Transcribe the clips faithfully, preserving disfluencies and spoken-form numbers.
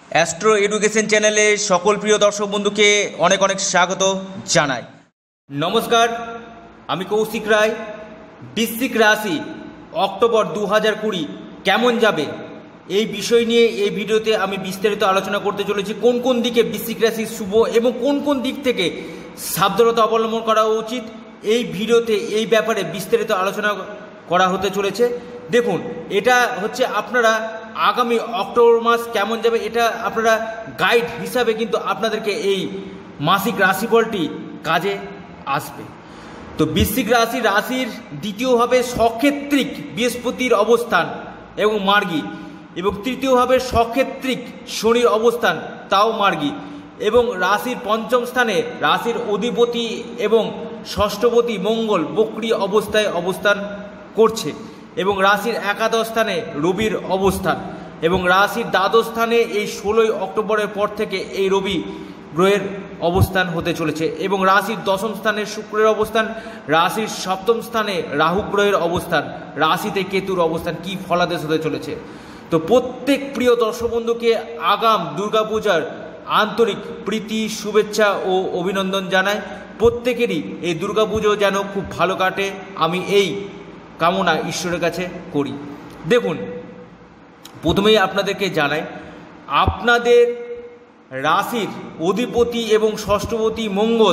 Astro education চ্যানেলে সকল প্রিয় দর্শক বন্ধুকে অনেক অনেক স্বাগত জানাই। নমস্কার, আমি কৌশিক রায়। বৃশ্চিক রাশি অক্টোবর দু হাজার কুড়ি কেমন যাবে এই বিষয় নিয়ে এই ভিডিওতে আমি বিস্তারিত আলোচনা করতে চলেছি। কোন কোন দিকে বৃশ্চিক রাশি শুভ এবং কোন কোন দিক থেকে সাবধানতা অবলম্বন করা উচিত এই ভিডিওতে এই ব্যাপারে বিস্তারিত আলোচনা করা হতে চলেছে। দেখুন, এটা হচ্ছে আপনারা আগামী অক্টোবর মাস কেমন যাবে এটা আপনারা গাইড হিসাবে কিন্তু আপনাদেরকে এই মাসিক রাশিফলটি কাজে আসবে। তো বৃশ্চিক রাশি রাশির দ্বিতীয়ভাবে সক্ষেত্রিক বৃহস্পতির অবস্থান এবং মার্গী, এবং তৃতীয়ভাবে সক্ষেত্রিক শনির অবস্থান তাও মার্গী, এবং রাশির পঞ্চম স্থানে রাশির অধিপতি এবং ষষ্ঠপতি মঙ্গল বক্রী অবস্থায় অবস্থান করছে, এবং রাশির একাদশ স্থানে রবির অবস্থান, এবং রাশির দ্বাদশ স্থানে এই ষোলোই অক্টোবরের পর থেকে এই রবি গ্রহের অবস্থান হতে চলেছে, এবং রাশির দশম স্থানে শুক্রের অবস্থান, রাশির সপ্তম স্থানে রাহু গ্রহের অবস্থান, রাশিতে কেতুর অবস্থান। কি ফলাদেশ হতে চলেছে। তো প্রত্যেক প্রিয় দর্শক বন্ধুকে আগাম দুর্গাপূজার আন্তরিক প্রীতি, শুভেচ্ছা ও অভিনন্দন জানাই। প্রত্যেকেরই এই দুর্গাপুজো যেন খুব ভালো কাটে, আমি এই কামনা ঈশ্বরের কাছে করি। দেখুন, প্রথমেই আপনাদেরকে জানাই, আপনাদের রাশির অধিপতি এবং ষষ্ঠপতি মঙ্গল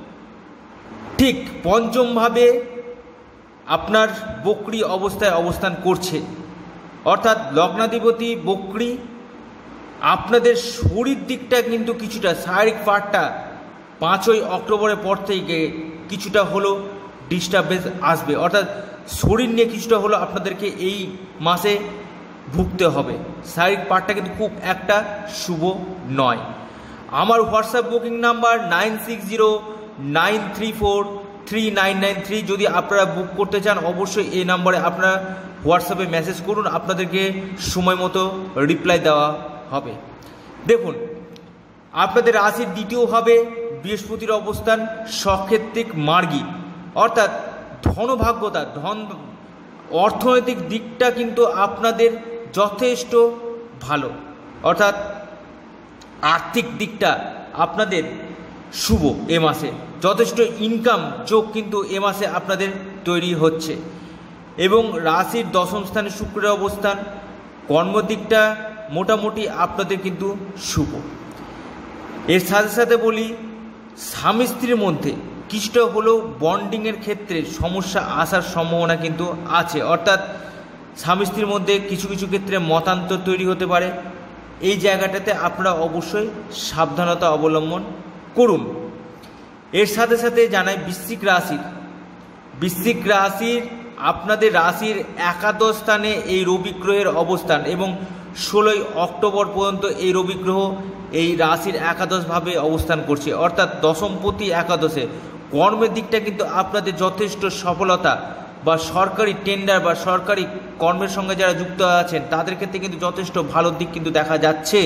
ঠিক পঞ্চমভাবে আপনার বক্রী অবস্থায় অবস্থান করছে, অর্থাৎ লগ্নাধিপতি বক্রী। আপনাদের শরীর দিকটা কিন্তু কিছুটা, শারীরিক পার্টটা পাঁচই অক্টোবরের পর থেকে কিছুটা হলো ডিস্টার্বেন্স আসবে, অর্থাৎ শরীর নিয়ে কিছুটা হলো আপনাদেরকে এই মাসে ভুগতে হবে। শারীরিক পার্টটা কিন্তু খুব একটা শুভ নয়। আমার WhatsApp booking number nine six zero nine three four three nine nine three. যদি আপনারা বুক করতে চান অবশ্যই এই নাম্বারে আপনারা হোয়াটসঅ্যাপে মেসেজ করুন, আপনাদেরকে সময় মতো রিপ্লাই দেওয়া হবে। দেখুন, আপনাদের রাশির দ্বিতীয়ভাবে বৃহস্পতির অবস্থান সক্ষেত্রিক মার্গী, অর্থাৎ ধনভাগ্যতা, ধন অর্থনৈতিক দিকটা কিন্তু আপনাদের যথেষ্ট ভালো, অর্থাৎ আর্থিক দিকটা আপনাদের শুভ। এ মাসে যথেষ্ট ইনকাম যোগ কিন্তু এ মাসে আপনাদের তৈরি হচ্ছে, এবং রাশির দশম স্থানে শুক্রের অবস্থান, কর্মদিকটা মোটামুটি আপনাদের কিন্তু শুভ। এর সাথে সাথে বলি, স্বামী স্ত্রীর মধ্যে কিছুটা হলেও বন্ডিংয়ের ক্ষেত্রে সমস্যা আসার সম্ভাবনা কিন্তু আছে, অর্থাৎ স্বামী স্ত্রীর মধ্যে কিছু কিছু ক্ষেত্রে মতান্তর তৈরি হতে পারে। এই জায়গাটাতে আপনারা অবশ্যই সাবধানতা অবলম্বন করুন। এর সাথে সাথে জানাই, বৃশ্চিক রাশির বৃশ্চিক রাশির আপনাদের রাশির একাদশ স্থানে এই রবি গ্রহের অবস্থান, এবং ষোলোই অক্টোবর পর্যন্ত এই রবি গ্রহ এই রাশির একাদশভাবে অবস্থান করছে, অর্থাৎ দশমপতি একাদশে। কর্মের দিকটা কিন্তু আপনাদের যথেষ্ট সফলতা, বা সরকারি টেন্ডার বা সরকারি কর্মের সঙ্গে যারা যুক্ত আছেন তাদের ক্ষেত্রে কিন্তু যথেষ্ট ভালো দিক কিন্তু দেখা যাচ্ছে।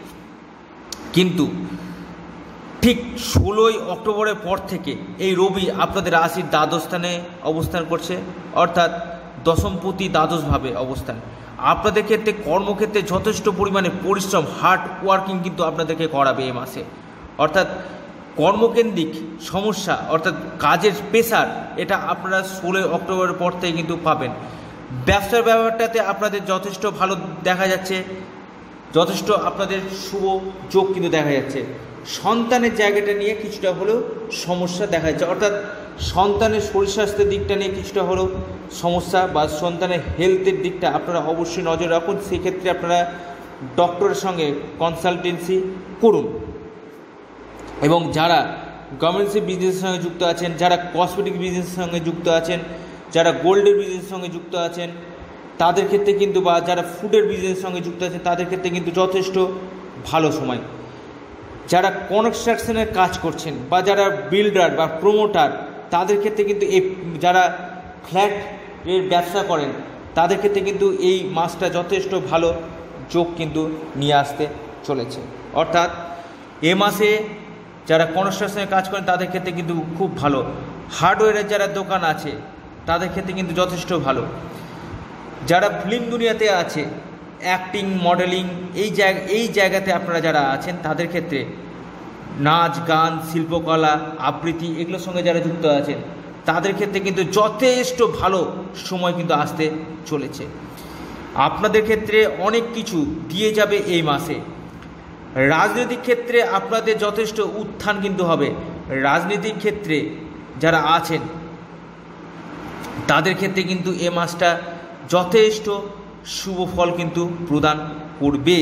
কিন্তু ঠিক ষোলোই অক্টোবরের পর থেকে এই রবি আপনাদের রাশির দ্বাদশ স্থানে অবস্থান করছে, অর্থাৎ দশমপতি দ্বাদশভাবে অবস্থান। আপনাদের ক্ষেত্রে কর্মক্ষেত্রে যথেষ্ট পরিমাণে পরিশ্রম, হার্ড ওয়ার্কিং কিন্তু আপনাদেরকে করাবে এ মাসে, অর্থাৎ কর্মকেন্দ্রিক সমস্যা, অর্থাৎ কাজের প্রেসার, এটা আপনারা ষোলোই অক্টোবরের পর থেকে কিন্তু পাবেন। ব্যবসার ব্যাপারটাতে আপনাদের যথেষ্ট ভালো দেখা যাচ্ছে, যথেষ্ট আপনাদের শুভ যোগ কিন্তু দেখা যাচ্ছে। সন্তানের জায়গাটা নিয়ে কিছুটা হলেও সমস্যা দেখা যাচ্ছে, অর্থাৎ সন্তানের শরীর স্বাস্থ্যের দিকটা নিয়ে কিছুটা হলেও সমস্যা, বা সন্তানের হেলথের দিকটা আপনারা অবশ্যই নজর রাখুন। সেক্ষেত্রে আপনারা ডক্টরের সঙ্গে কনসালটেন্সি করুন। এবং যারা গার্মেন্টস বিজনেসের সঙ্গে যুক্ত আছেন, যারা কসমেটিক বিজনেসের সঙ্গে যুক্ত আছেন, যারা গোল্ডের বিজনেসের সঙ্গে যুক্ত আছেন তাদের ক্ষেত্রে কিন্তু, বা যারা ফুডের বিজনেসের সঙ্গে যুক্ত আছেন তাদের ক্ষেত্রে কিন্তু যথেষ্ট ভালো সময়। যারা কনস্ট্রাকশনের কাজ করছেন, বা যারা বিল্ডার বা প্রমোটার তাদের ক্ষেত্রে কিন্তু, এই যারা ফ্ল্যাটের ব্যবসা করেন তাদের ক্ষেত্রে কিন্তু এই মাসটা যথেষ্ট ভালো যোগ কিন্তু নিয়ে আসতে চলেছে। অর্থাৎ এ মাসে যারা কনস্ট্রাকশনের কাজ করেন তাদের ক্ষেত্রে কিন্তু খুব ভালো। হার্ডওয়্যারের যারা দোকান আছে তাদের ক্ষেত্রে কিন্তু যথেষ্ট ভালো। যারা ফিল্ম দুনিয়াতে আছে, অ্যাক্টিং, মডেলিং এই জায়গা এই জায়গাতে আপনারা যারা আছেন তাদের ক্ষেত্রে নাচ, গান, শিল্পকলা, আবৃত্তি এগুলোর সঙ্গে যারা যুক্ত আছেন তাদের ক্ষেত্রে কিন্তু যথেষ্ট ভালো সময় কিন্তু আসতে চলেছে। আপনাদের ক্ষেত্রে অনেক কিছু দিয়ে যাবে এই মাসে। রাজনৈতিক ক্ষেত্রে আপনাদের যথেষ্ট উত্থান কিন্তু হবে। রাজনীতিক ক্ষেত্রে যারা আছেন তাদের ক্ষেত্রে কিন্তু এ মাসটা যথেষ্ট শুভ ফল কিন্তু প্রদান করবে।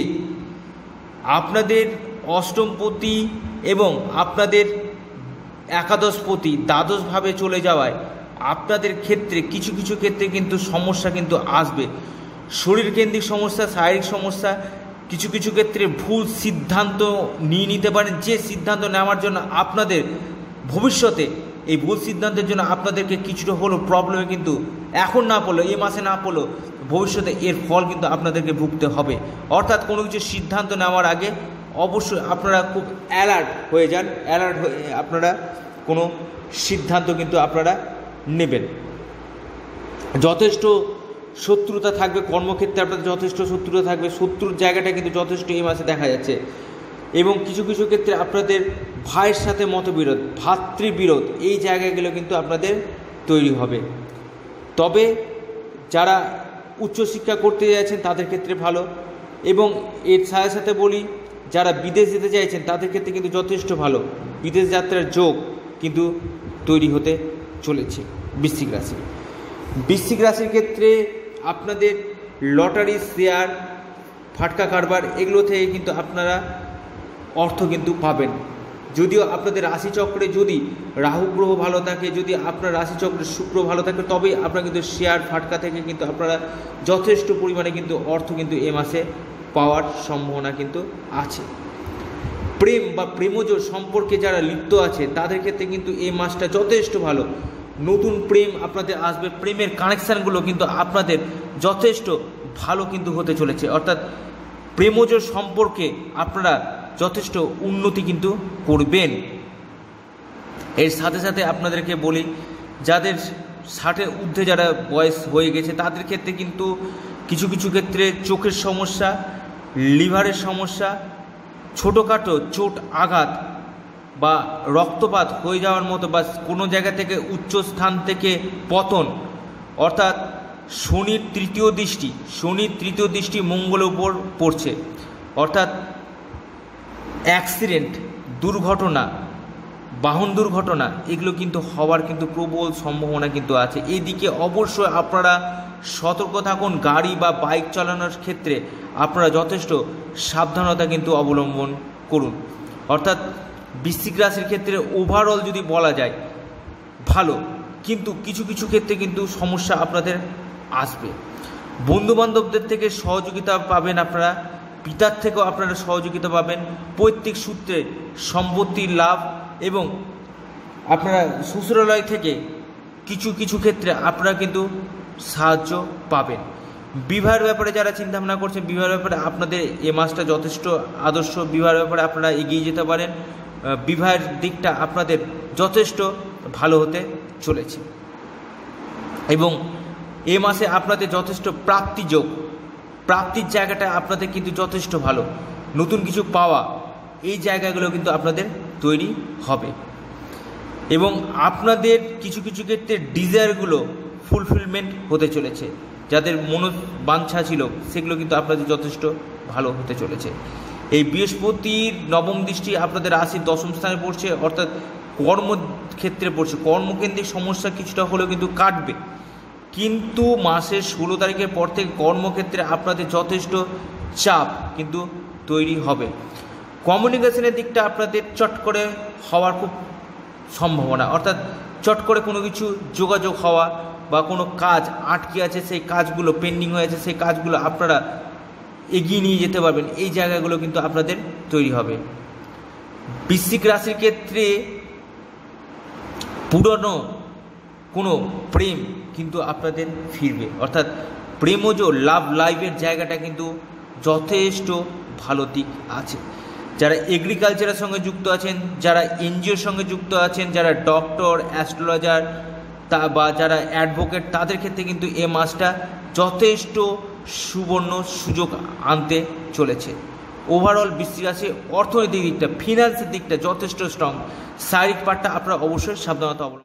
আপনাদের অষ্টমপতি এবং আপনাদের একাদশপতি দ্বাদশভাবে চলে যাওয়ায় আপনাদের ক্ষেত্রে কিছু কিছু ক্ষেত্রে কিন্তু সমস্যা কিন্তু আসবে। শরীরকেন্দ্রিক সমস্যা, শারীরিক সমস্যা, কিছু কিছু ক্ষেত্রে ভুল সিদ্ধান্ত নিয়ে নিতে পারেন, যে সিদ্ধান্ত নেওয়ার জন্য আপনাদের ভবিষ্যতে এই ভুল সিদ্ধান্তের জন্য আপনাদেরকে কিছুটা হলেও প্রবলেমে কিন্তু এখন না পড়লেও, এই মাসে না পড়লেও ভবিষ্যতে এর ফল কিন্তু আপনাদেরকে ভুগতে হবে। অর্থাৎ কোনো কিছু সিদ্ধান্ত নেওয়ার আগে অবশ্যই আপনারা খুব অ্যালার্ট হয়ে যান, অ্যালার্ট হয়ে আপনারা কোনো সিদ্ধান্ত কিন্তু আপনারা নেবেন। যথেষ্ট শত্রুতা থাকবে, কর্মক্ষেত্রে আপনাদের যথেষ্ট শত্রুতা থাকবে, শত্রুর জায়গাটা কিন্তু যথেষ্ট এই মাসে দেখা যাচ্ছে। এবং কিছু কিছু ক্ষেত্রে আপনাদের ভাইয়ের সাথে মতবিরোধ, ভাতৃবিরোধ এই জায়গাগুলো কিন্তু আপনাদের তৈরি হবে। তবে যারা উচ্চশিক্ষা করতে যাচ্ছেন তাদের ক্ষেত্রে ভালো, এবং এর সাথে সাথে বলি যারা বিদেশ যেতে চাইছেন তাদের ক্ষেত্রে কিন্তু যথেষ্ট ভালো। বিদেশ যাত্রার যোগ কিন্তু তৈরি হতে চলেছে বৃশ্চিক রাশি। বৃশ্চিক রাশির ক্ষেত্রে আপনাদের লটারি, শেয়ার, ফাটকা কারবার এগুলো থেকে কিন্তু আপনারা অর্থ কিন্তু পাবেন। যদিও আপনাদের রাশিচক্রে যদি রাহু গ্রহ ভালো থাকে, যদি আপনার রাশিচক্রে শুক্র ভালো থাকে, তবেই আপনারা কিন্তু শেয়ার, ফাটকা থেকে কিন্তু আপনারা যথেষ্ট পরিমাণে কিন্তু অর্থ কিন্তু এ মাসে পাওয়ার সম্ভাবনা কিন্তু আছে। প্রেম বা প্রেমজ সম্পর্কে যারা লিপ্ত আছে তাদের ক্ষেত্রে কিন্তু এই মাসটা যথেষ্ট ভালো। নতুন প্রেম আপনাদের আসবে, প্রেমের কানেকশানগুলো কিন্তু আপনাদের যথেষ্ট ভালো কিন্তু হতে চলেছে। অর্থাৎ প্রেমজ সম্পর্কে আপনারা যথেষ্ট উন্নতি কিন্তু করবেন। এর সাথে সাথে আপনাদেরকে বলি যাদের ষাটের ঊর্ধ্বে যারা বয়স হয়ে গেছে তাদের ক্ষেত্রে কিন্তু কিছু কিছু ক্ষেত্রে চোখের সমস্যা, লিভারের সমস্যা, ছোটোখাটো চোট আঘাত বা রক্তপাত হয়ে যাওয়ার মতো, বা কোনো জায়গা থেকে উচ্চ স্থান থেকে পতন, অর্থাৎ শনির তৃতীয় দৃষ্টি শনির তৃতীয় দৃষ্টি মঙ্গলের উপর পড়ছে, অর্থাৎ অ্যাক্সিডেন্ট, দুর্ঘটনা, বাহন দুর্ঘটনা এগুলো কিন্তু হওয়ার কিন্তু প্রবল সম্ভাবনা কিন্তু আছে। এই দিকে অবশ্যই আপনারা সতর্ক থাকুন। গাড়ি বা বাইক চালানোর ক্ষেত্রে আপনারা যথেষ্ট সাবধানতা কিন্তু অবলম্বন করুন। অর্থাৎ বৃশ্চিক রাশির ক্ষেত্রে ওভারঅল যদি বলা যায় ভালো, কিন্তু কিছু কিছু ক্ষেত্রে কিন্তু সমস্যা আপনাদের আসবে। বন্ধুবান্ধবদের থেকে সহযোগিতা পাবেন আপনারা, পিতার থেকেও আপনারা সহযোগিতা পাবেন, পৈতৃক সূত্রে সম্পত্তির লাভ, এবং আপনারা শ্বশুরালয় থেকে কিছু কিছু ক্ষেত্রে আপনারা কিন্তু সাহায্য পাবেন। বিবাহের ব্যাপারে যারা চিন্তাভাবনা করছেন, বিবাহের ব্যাপারে আপনাদের এ মাসটা যথেষ্ট আদর্শ। বিবাহের ব্যাপারে আপনারা এগিয়ে যেতে পারেন, বিবাহের দিকটা আপনাদের যথেষ্ট ভালো হতে চলেছে। এবং এ মাসে আপনাদের যথেষ্ট প্রাপ্তিযোগ, প্রাপ্তির জায়গাটা আপনাদের কিন্তু যথেষ্ট ভালো। নতুন কিছু পাওয়া এই জায়গাগুলো কিন্তু আপনাদের তৈরি হবে, এবং আপনাদের কিছু কিছু ক্ষেত্রে ডিজায়ারগুলো ফুলফিলমেন্ট হতে চলেছে। যাদের মনোবাঞ্ছা ছিল সেগুলো কিন্তু আপনাদের যথেষ্ট ভালো হতে চলেছে। এই বৃহস্পতির নবম দৃষ্টি আপনাদের রাশির দশম স্থানে পড়ছে, অর্থাৎ কর্মক্ষেত্রে পড়ছে। কর্মকেন্দ্রিক সমস্যা কিছুটা হলেও কিন্তু কাটবে, কিন্তু মাসের ষোলো তারিখের পর থেকে কর্মক্ষেত্রে আপনাদের যথেষ্ট চাপ কিন্তু তৈরি হবে। কমিউনিকেশনের দিকটা আপনাদের চট করে হওয়ার খুব সম্ভাবনা, অর্থাৎ চট করে কোনো কিছু যোগাযোগ হওয়া বা কোনো কাজ আটকে আছে সেই কাজগুলো পেন্ডিং হয়ে আছে সেই কাজগুলো আপনারা এগিয়ে নিয়ে যেতে পারবেন, এই জায়গাগুলো কিন্তু আপনাদের তৈরি হবে। বৃশ্চিক রাশির ক্ষেত্রে পুরনো কোনো প্রেম কিন্তু আপনাদের ফিরবে, অর্থাৎ প্রেমজ লাভ লাইফের জায়গাটা কিন্তু যথেষ্ট ভালো দিক আছে। যারা এগ্রিকালচারের সঙ্গে যুক্ত আছেন, যারা এনজিওর সঙ্গে যুক্ত আছেন, যারা ডক্টর, অ্যাস্ট্রোলজার তা বা যারা অ্যাডভোকেট, তাদের ক্ষেত্রে কিন্তু এ মাসটা যথেষ্ট সুবর্ণ সুযোগ আনতে চলেছে। ওভারঅল বৃশ্চিক রাশি অর্থনৈতিক দিকটা, ফিনান্সের দিকটা যথেষ্ট স্ট্রং। শারীরিক পার্টটা আপনারা অবশ্যই সাবধানতা অবলম্বন